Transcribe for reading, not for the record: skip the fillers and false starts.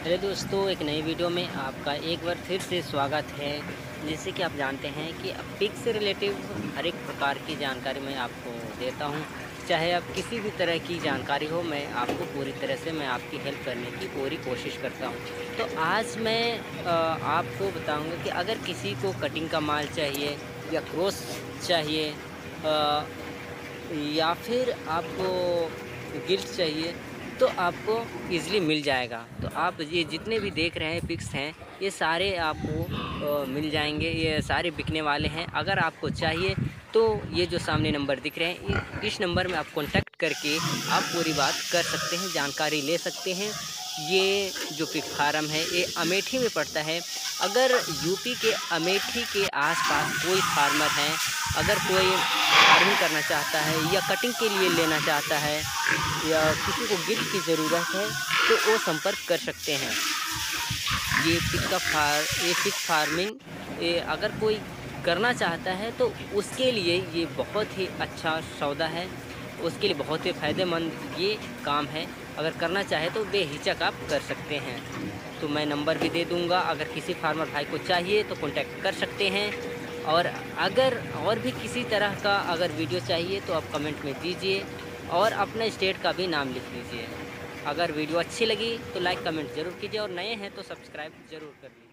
Hello दोस्तों, एक नई वीडियो में आपका एक बार फिर से स्वागत है। जैसे कि आप जानते हैं कि पिक से रिलेटिव हर एक प्रकार की जानकारी मैं आपको देता हूं। चाहे आप किसी भी तरह की जानकारी हो, मैं आपको पूरी तरह से मैं आपकी हेल्प करने की पूरी कोशिश करता हूं। तो आज मैं आपको बताऊंगा कि अगर किसी को कटिंग का माल चाहिए या क्रॉस चाहिए, अ, या फिर आपको गिल्ट चाहिए, तो आपको ईज़िली मिल जाएगा। तो आप ये जितने भी देख रहे हैं पिक्स हैं, ये सारे आपको मिल जाएँगे, ये सारे बिकने वाले हैं। अगर आपको चाहिए तो ये जो सामने नंबर दिख रहे हैं, इस नंबर में आप कॉन्टैक्ट करके आप पूरी बात कर सकते हैं, जानकारी ले सकते हैं। ये जो पिग फार्म है, ये अमेठी में पड़ता है। अगर यूपी के अमेठी के आस-पास कोई फार्मर हैं, अगर कोई फार्मिंग करना चाहता है या कटिंग के लिए लेना चाहता है या किसी को गिल्ट की ज़रूरत है, तो वो संपर्क कर सकते हैं। ये पिग फार्मिंग, ये अगर कोई करना चाहता है तो उसके लिए ये बहुत ही अच्छा सौदा है, उसके लिए बहुत ही फ़ायदेमंद ये काम है। अगर करना चाहे तो बेहिचक आप कर सकते हैं। तो मैं नंबर भी दे दूँगा, अगर किसी फार्मर भाई को चाहिए तो कॉन्टैक्ट कर सकते हैं। और अगर और भी किसी तरह का अगर वीडियो चाहिए तो आप कमेंट में दीजिए और अपने स्टेट का भी नाम लिख लीजिए। अगर वीडियो अच्छी लगी तो लाइक कमेंट ज़रूर कीजिए और नए हैं तो सब्सक्राइब ज़रूर कर लीजिए।